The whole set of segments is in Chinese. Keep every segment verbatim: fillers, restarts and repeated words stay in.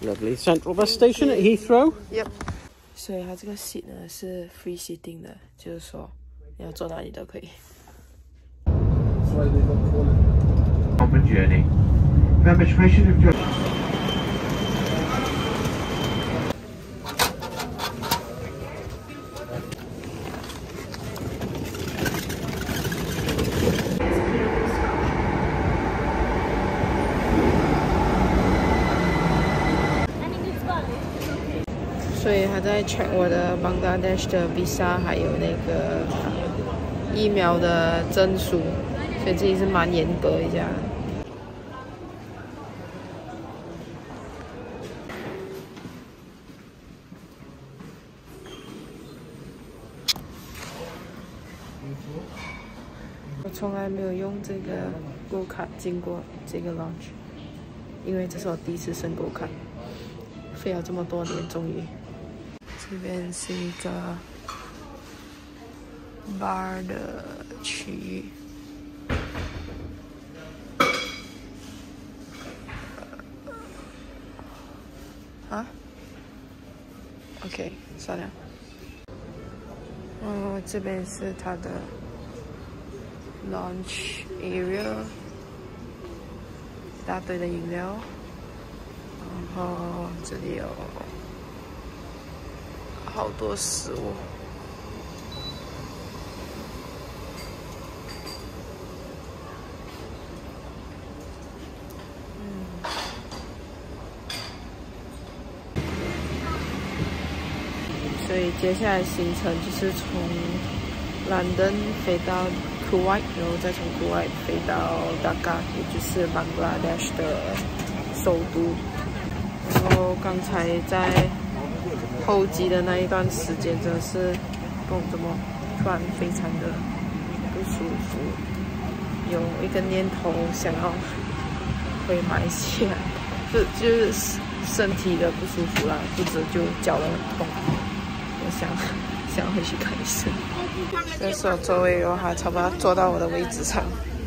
Lovely. Central bus station at Heathrow. Yep. 所以它这个 seat 呢是 free sitting 的，就是说你要坐哪里都可以。 Common journey. Permission of journey. 所以他在 check 我的 Bangladesh 的 visa， 还有那个疫苗的证书，所以这里是蛮严格一下。我从来没有用这个 Go 卡进过这个 lounge， 因为这是我第一次申 Go 卡，费了这么多年，终于。这边是一个 bar 的区域。啊 ？OK， 算了。哦，这边是它的 lunch area， 一大堆的饮料，然后这里有好多食物。嗯。所以接下来行程就是从兰登飞到 Kuwait， 然后再从 Kuwait 飞到 Dhaka， 也就是 Bangladesh 的首都。然后刚才在候机的那一段时间，真的是不懂怎么突然非常的不舒服，有一个念头想要回马来西亚，不就是身体的不舒服啦，不止就脚的很痛，我想想回去看医生。这时候座位的话，差不多坐到我的位置上。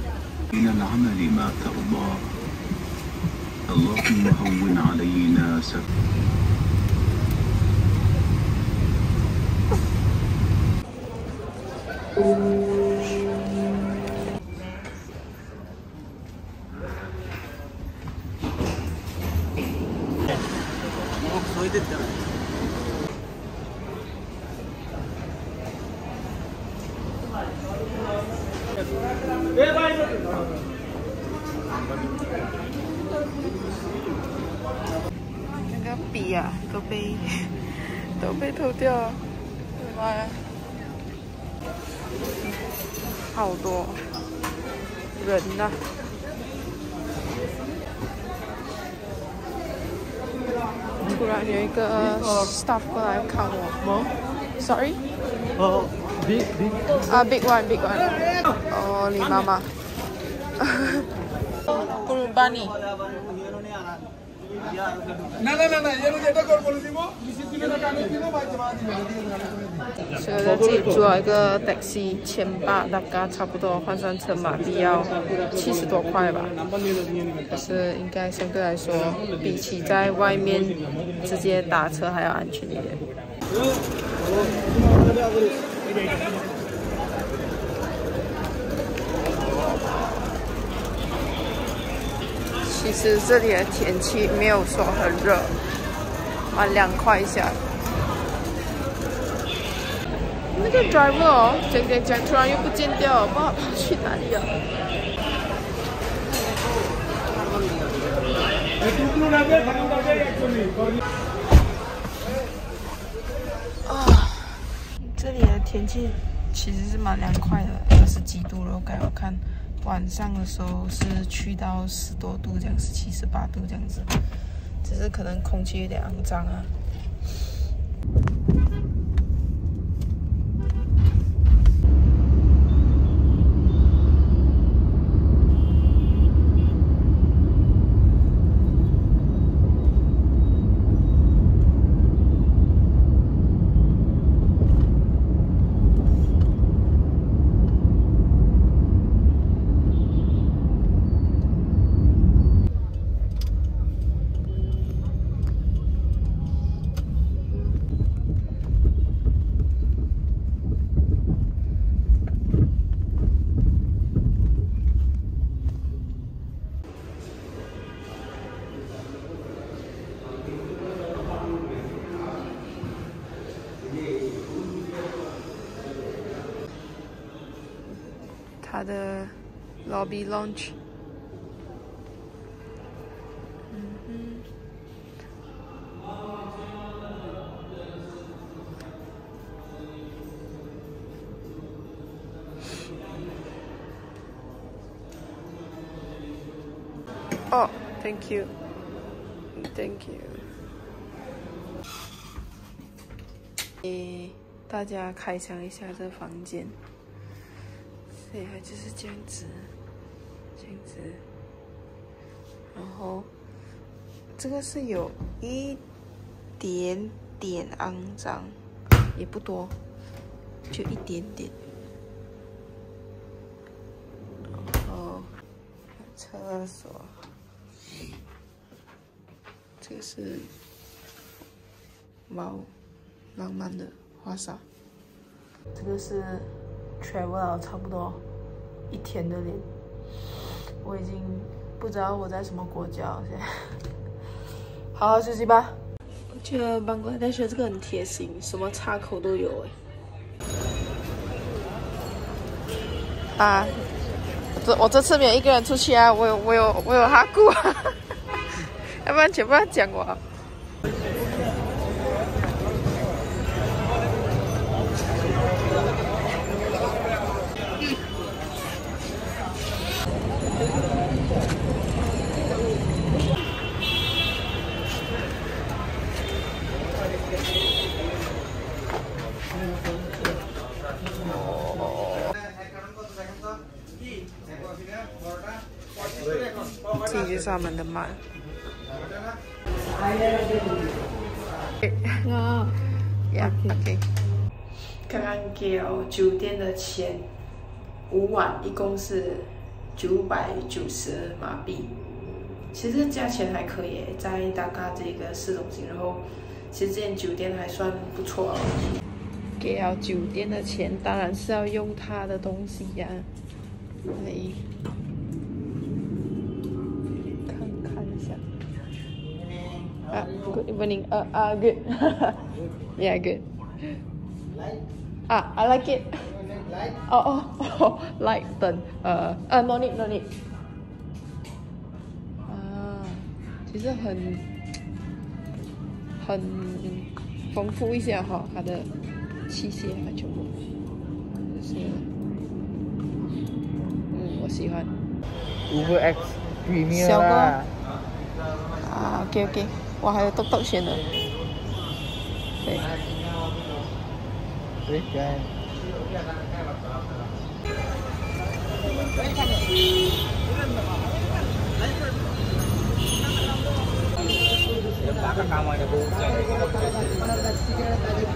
那个笔啊，都被都被偷掉了，我的妈呀！好多人呐、啊！突然有一个 staff 过来看我 ，Sorry， Oh, big, big. 啊 ，big one，big one。哦，你妈妈。不如帮你。 না না না না এর যেটা করব বলে দিব ডিসিপ্লিনের কানে দিব ভাই জমা দিব 所以在这里租了一个 taxi， 千八大概差不多换算成马币要七十多块吧，可是应该相对来说比起在外面直接打车还要安全一点。其实这里的天气没有说很热，蛮凉快一下。那个 driver 哦，讲讲讲，突然又不见掉了，不知道跑去哪里了。啊，这里的天气其实是蛮凉快的，二十几度了，刚我看。晚上的时候是去到十多度这样，十七、十八度这样子，只是可能空气有点肮脏啊。 它的 lobby lounge。嗯哼。哦 ，Thank you，Thank you。给大家开箱一下这房间，所以它就是这样子，这样子。然后这个是有一点点肮脏，也不多，就一点点。然后厕所。这个是猫浪漫的花洒，这个是 travel 了差不多一天的脸，我已经不知道我在什么国家了。现在好好休息吧。我觉得 Bangladesh 这个很贴心，什么插口都有哎。啊，这我这次没有一个人出去啊，我有我有我有哈顾啊。要不然全部要讲我。这就是他们的麦。 啊， 呀 ，OK。刚刚给了酒店的钱，五晚一共是九百九十马币。其实价钱还可以，在大嘎这个市中心，然后其实这间酒店还算不错。给了酒店的钱，当然是要用他的东西呀、啊。来，看看一下。啊 ，Good evening， 呃啊 ，Good，yeah good。啊 ，I like it。哦哦哦 ，light 灯，呃呃 ，no need no need。啊，其实很很丰富一下哈，它的器械啊全部，就是，嗯，我喜欢。 Uber X Premier 小哥。 啦。 啊 ，OK OK， 我还有豆豆选的。对。 对，干。八个岗位的工作。